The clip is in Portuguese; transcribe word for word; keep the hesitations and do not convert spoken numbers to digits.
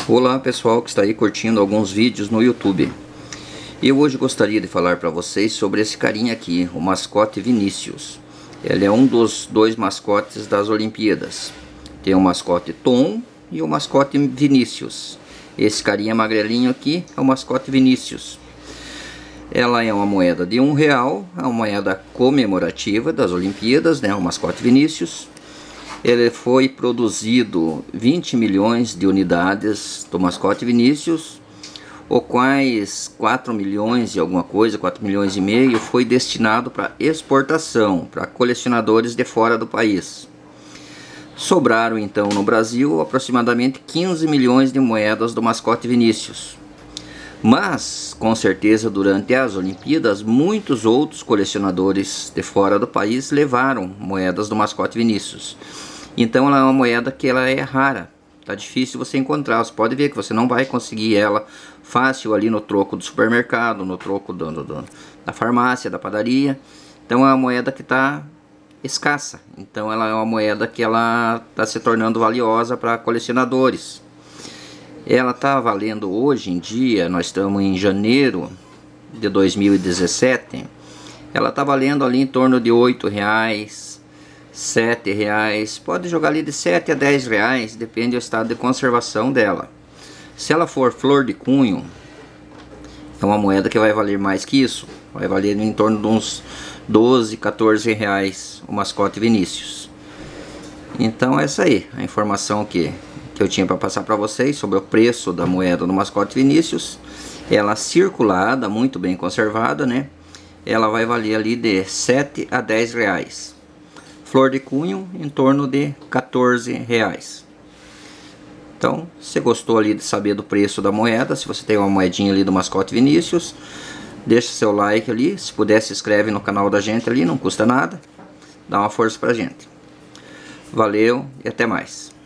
Olá pessoal que está aí curtindo alguns vídeos no YouTube. Eu hoje gostaria de falar para vocês sobre esse carinha aqui, o mascote Vinícius. Ele é um dos dois mascotes das Olimpíadas. Tem o mascote Tom e o mascote Vinícius. Esse carinha magrelinho aqui é o mascote Vinícius. Ela é uma moeda de um real, é uma moeda comemorativa das Olimpíadas, né? O mascote Vinícius. Ele foi produzido vinte milhões de unidades do mascote Vinícius, o quais quatro milhões e alguma coisa, quatro milhões e meio, foi destinado para exportação, para colecionadores de fora do país. Sobraram então no Brasil aproximadamente quinze milhões de moedas do mascote Vinícius. Mas, com certeza, durante as Olimpíadas, muitos outros colecionadores de fora do país levaram moedas do mascote Vinícius. Então ela é uma moeda que ela é rara, tá difícil você encontrar. Você pode ver que você não vai conseguir ela fácil ali no troco do supermercado, no troco do, do, da farmácia, da padaria. Então é uma moeda que está escassa. Então ela é uma moeda que ela está se tornando valiosa para colecionadores. Ela está valendo hoje em dia, nós estamos em janeiro de dois mil e dezessete, ela está valendo ali em torno de oito reais, sete reais, pode jogar ali de sete a dez reais, depende do estado de conservação dela. Se ela for flor de cunho, é uma moeda que vai valer mais que isso, vai valer em torno de uns doze, quatorze reais o mascote Vinícius. Então essa aí, a informação que que eu tinha para passar para vocês sobre o preço da moeda do mascote Vinícius. Ela circulada, muito bem conservada, né? Ela vai valer ali de sete a dez reais. Flor de cunho em torno de quatorze reais. Então, se gostou ali de saber do preço da moeda, se você tem uma moedinha ali do mascote Vinícius, deixa seu like ali, se puder se inscreve no canal da gente ali, não custa nada, dá uma força pra gente. Valeu e até mais.